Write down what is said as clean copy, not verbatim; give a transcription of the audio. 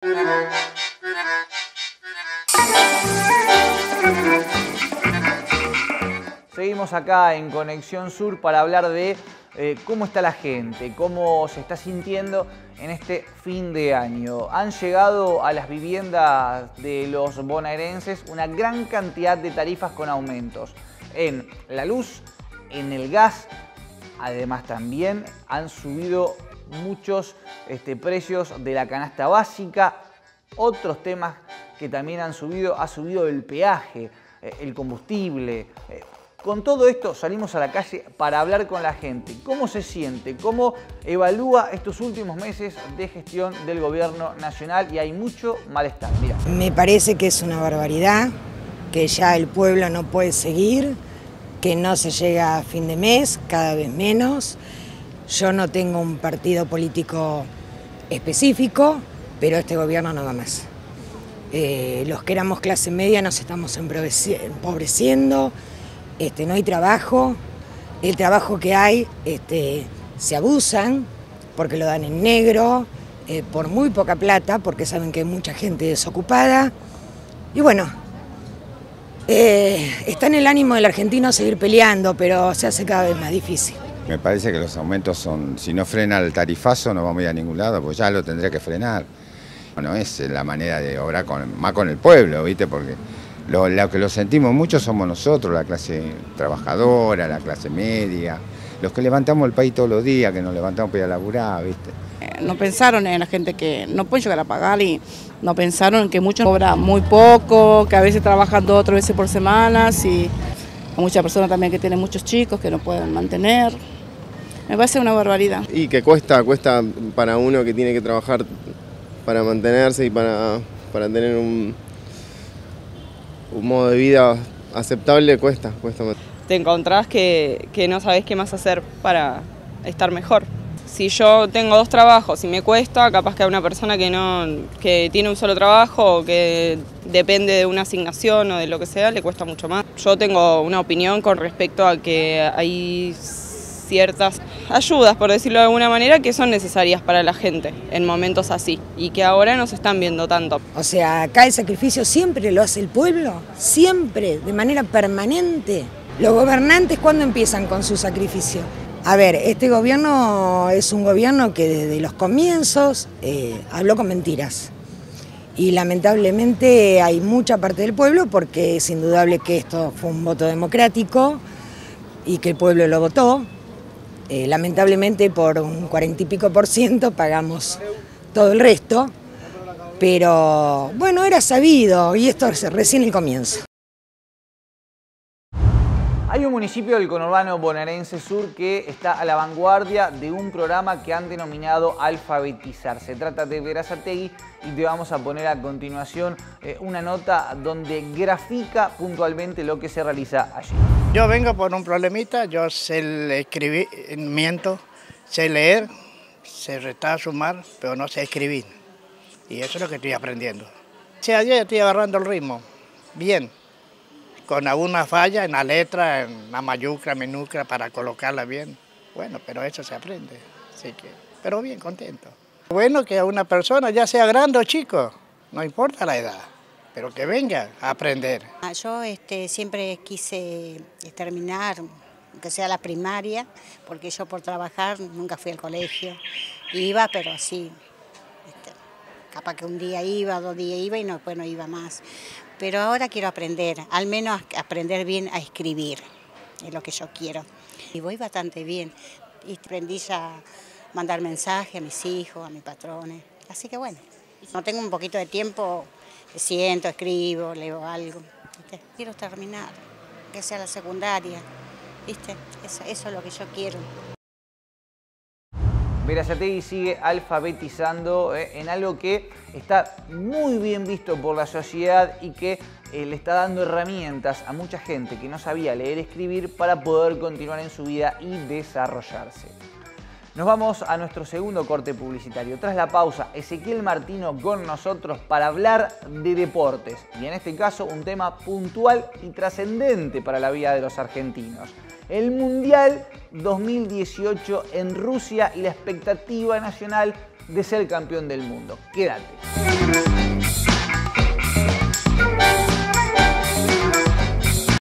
Seguimos acá en Conexión Sur para hablar de cómo está la gente, cómo se está sintiendo en este fin de año. Han llegado a las viviendas de los bonaerenses una gran cantidad de tarifas con aumentos en la luz, en el gas. Además también han subido muchos precios de la canasta básica. Otros temas que también ha subido el peaje, el combustible. Con todo esto salimos a la calle para hablar con la gente. ¿Cómo se siente? ¿Cómo evalúa estos últimos meses de gestión del gobierno nacional? Y hay mucho malestar. Mirá. Me parece que es una barbaridad, que ya el pueblo no puede seguir, que no se llega a fin de mes, cada vez menos. Yo no tengo un partido político específico, pero este gobierno no va más. Los que éramos clase media nos estamos empobreciendo. No hay trabajo, el trabajo que hay se abusan porque lo dan en negro, por muy poca plata, porque saben que hay mucha gente desocupada. Y bueno, está en el ánimo del argentino seguir peleando, pero se hace cada vez más difícil. Me parece que los aumentos son, si no frena el tarifazo no vamos a ir a ningún lado, pues ya lo tendría que frenar. Bueno, es la manera de obrar más con el pueblo, ¿viste? Porque lo que lo sentimos mucho somos nosotros, la clase trabajadora, la clase media, los que levantamos el país todos los días, que nos levantamos para ir a laburar, ¿viste? No pensaron en la gente que no puede llegar a pagar y no pensaron en que muchos cobran muy poco, que a veces trabajan 2 o 3 veces por semana y hay muchas personas también que tienen muchos chicos que no pueden mantener. Me parece una barbaridad. Y que cuesta para uno que tiene que trabajar para mantenerse y para tener un modo de vida aceptable, cuesta más. Te encontrás que no sabés qué más hacer para estar mejor. Si yo tengo 2 trabajos y me cuesta, capaz que a una persona que tiene un solo trabajo o que depende de una asignación o de lo que sea, le cuesta mucho más. Yo tengo una opinión con respecto a que hay ciertas ayudas, por decirlo de alguna manera, que son necesarias para la gente en momentos así y que ahora no se están viendo tanto. O sea, acá el sacrificio siempre lo hace el pueblo, siempre, de manera permanente. Los gobernantes, ¿cuándo empiezan con su sacrificio? A ver, este gobierno es un gobierno que desde los comienzos habló con mentiras. Y lamentablemente hay mucha parte del pueblo, porque es indudable que esto fue un voto democrático y que el pueblo lo votó. Lamentablemente por un 40 y pico % pagamos todo el resto, pero bueno, era sabido y esto es recién el comienzo. Hay un municipio del conurbano bonaerense sur que está a la vanguardia de un programa que han denominado Alfabetizar. Se trata de Berazategui y te vamos a poner a continuación una nota donde grafica puntualmente lo que se realiza allí. Yo vengo por un problemita, yo sé escribir, sé leer, sé restar, sumar, pero no sé escribir. Y eso es lo que estoy aprendiendo. Ayer estoy agarrando el ritmo, bien. Con alguna falla en la letra, en la mayúscula, minúscula, para colocarla bien. Bueno, pero eso se aprende, así que, pero bien, contento. Bueno que a una persona, ya sea grande o chico, no importa la edad, pero que venga a aprender. Yo siempre quise terminar, aunque sea la primaria, porque yo por trabajar nunca fui al colegio. Iba, pero así, capaz que un día iba, 2 días iba y después no iba más. Pero ahora quiero aprender, al menos aprender bien a escribir, es lo que yo quiero. Y voy bastante bien, y aprendí a mandar mensajes a mis hijos, a mis patrones, así que bueno, no tengo un poquito de tiempo, siento, escribo, leo algo, ¿viste? Quiero terminar, que sea la secundaria, ¿viste? Eso es lo que yo quiero. Berazategui sigue alfabetizando en algo que está muy bien visto por la sociedad y que le está dando herramientas a mucha gente que no sabía leer y escribir para poder continuar en su vida y desarrollarse. Nos vamos a nuestro segundo corte publicitario. Tras la pausa, Ezequiel Martino con nosotros para hablar de deportes. Y en este caso, un tema puntual y trascendente para la vida de los argentinos. El Mundial 2018 en Rusia y la expectativa nacional de ser campeón del mundo. Quédate.